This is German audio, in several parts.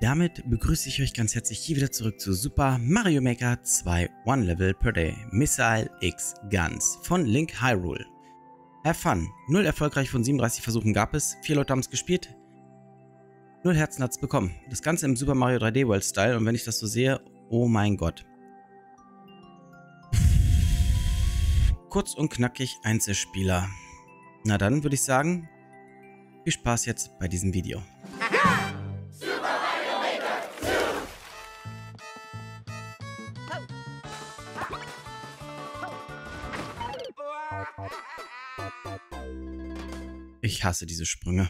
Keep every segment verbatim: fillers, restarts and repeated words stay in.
damit begrüße ich euch ganz herzlich hier wieder zurück zu Super Mario Maker zwei One Level per Day Missile X Guns von Link Hyrule. Have fun. Null erfolgreich von siebenunddreißig Versuchen gab es, vier Leute haben es gespielt, null Herzen hat es bekommen. Das Ganze im Super Mario drei D World Style und wenn ich das so sehe, oh mein Gott. Kurz und knackig Einzelspieler. Na dann würde ich sagen, viel Spaß jetzt bei diesem Video. Ich hasse diese Sprünge.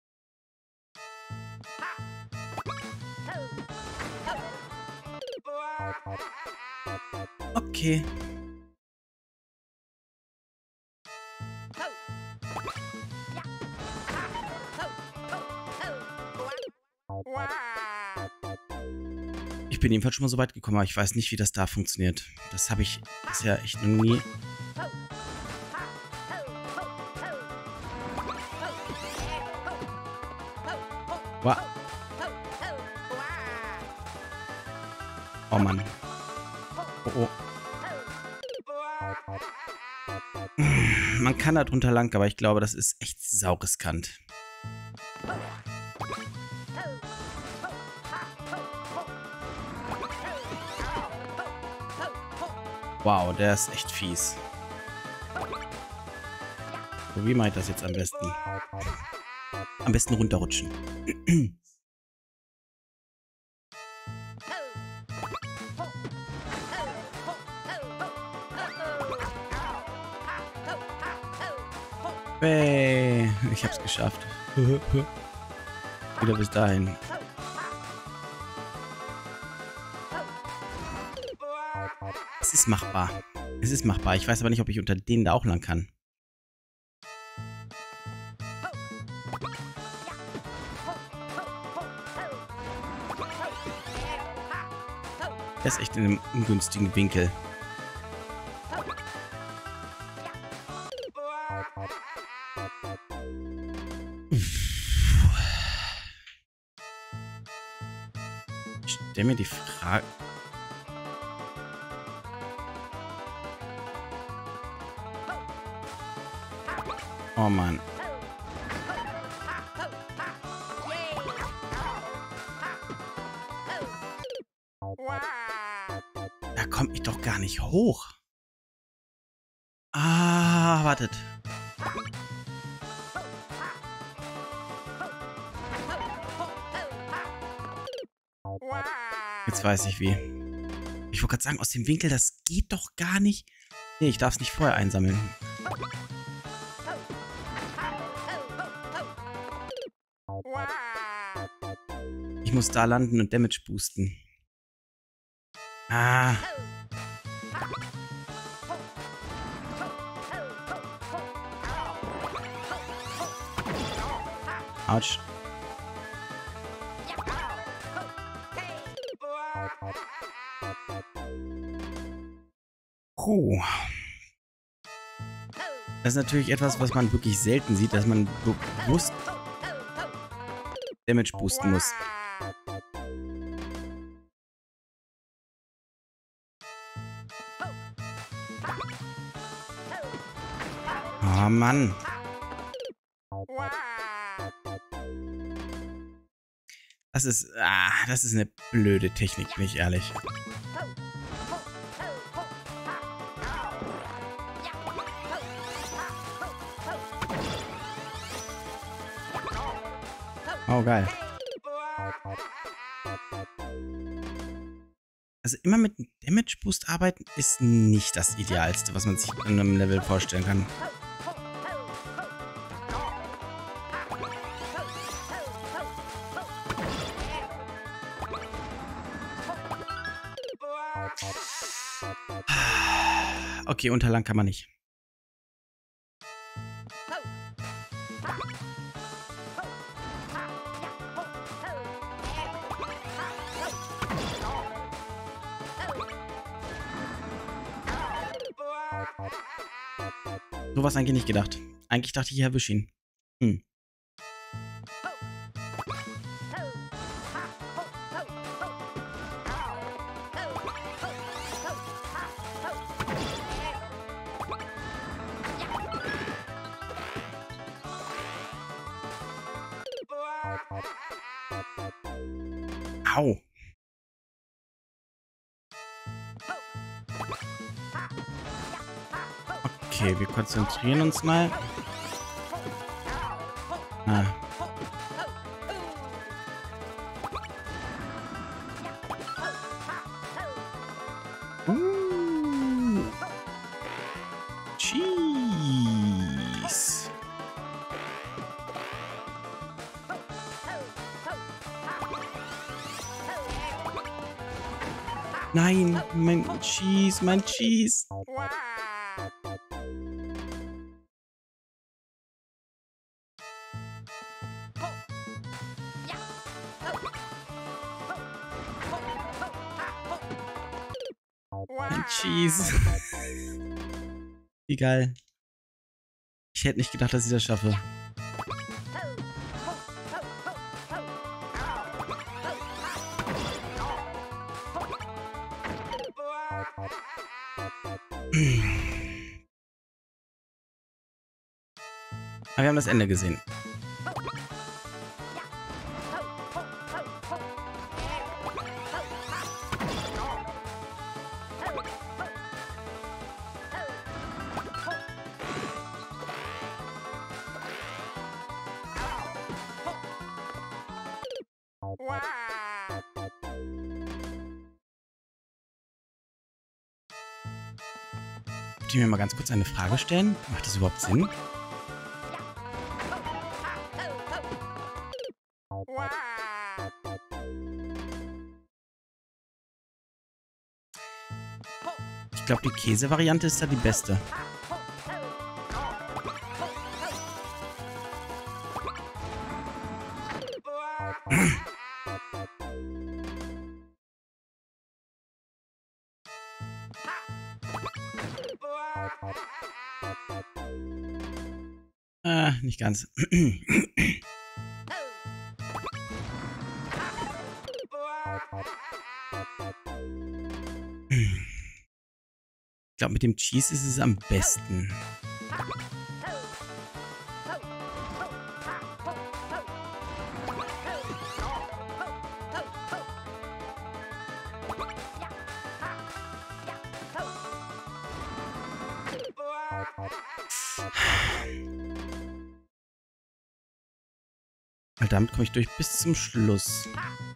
Okay. Ich bin jedenfalls schon mal so weit gekommen, aber ich weiß nicht, wie das da funktioniert. Das habe ich bisher echt noch nie... Wow. Oh Mann. Oh, oh. Man kann da drunter lang, aber ich glaube, das ist echt sauriskant. Wow, der ist echt fies. So, wie mache ich das jetzt am besten? Am besten runterrutschen. Hey, ich hab's geschafft. Wieder bis dahin. Es ist machbar. Es ist machbar. Ich weiß aber nicht, ob ich unter denen da auch lang kann. Er ist echt in einem ungünstigen Winkel. Ich stelle mir die Frage... Oh Mann. Da komme ich doch gar nicht hoch. Ah, wartet. Jetzt weiß ich wie. Ich wollte gerade sagen, aus dem Winkel, das geht doch gar nicht. Nee, ich darf es nicht vorher einsammeln. Ich muss da landen und Damage boosten. Ah. Autsch. Puh. Das ist natürlich etwas, was man wirklich selten sieht, dass man bewusst Damage boosten muss. Oh Mann. Das ist, ah, das ist eine blöde Technik, bin ich ehrlich. Oh, geil. Also immer mit einem Damage Boost arbeiten ist nicht das Idealste, was man sich in einem Level vorstellen kann. Okay, unterlang kann man nicht. So was eigentlich nicht gedacht. Eigentlich dachte ich, ich erwische ihn. Hm. Au. Okay, wir konzentrieren uns mal. Ah. Uh. Cheese. Nein, mein Cheese, mein Cheese. Mein Cheese. Wie geil. Ich hätte nicht gedacht, dass ich das schaffe. Aber wir haben das Ende gesehen. Könnt ihr mir mal ganz kurz eine Frage stellen? Macht das überhaupt Sinn? Ich glaube, die Käse-Variante ist da die beste. Ah, nicht ganz. Ich glaube, mit dem Cheese ist es am besten. Weil damit komme ich durch bis zum Schluss.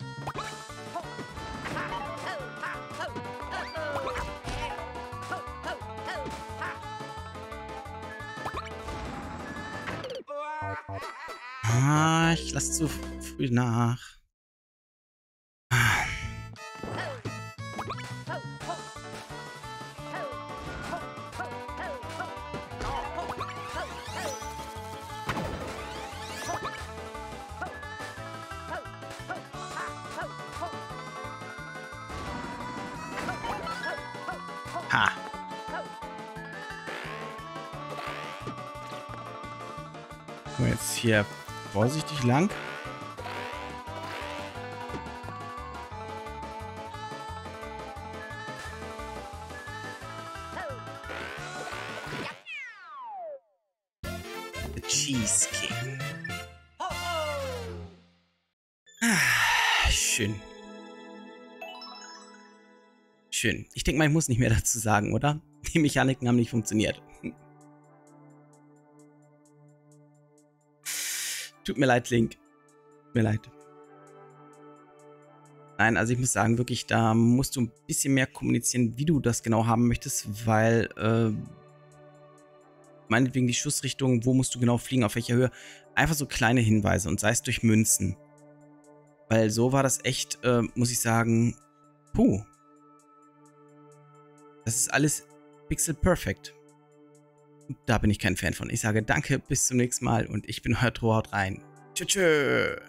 Ah, ich lasse zu früh nach. Ha. So, jetzt hier vorsichtig lang. The Cheese King. Ah, schön. Schön. Ich denke mal, ich muss nicht mehr dazu sagen, oder? Die Mechaniken haben nicht funktioniert. Tut mir leid, Link. Tut mir leid. Nein, also ich muss sagen, wirklich, da musst du ein bisschen mehr kommunizieren, wie du das genau haben möchtest, weil, äh, meinetwegen die Schussrichtung, wo musst du genau fliegen, auf welcher Höhe. Einfach so kleine Hinweise und sei es durch Münzen. Weil so war das echt, äh, muss ich sagen, puh. Das ist alles pixel perfect. Da bin ich kein Fan von. Ich sage danke, bis zum nächsten Mal und ich bin euer Tro, haut rein. Tschö, tschö.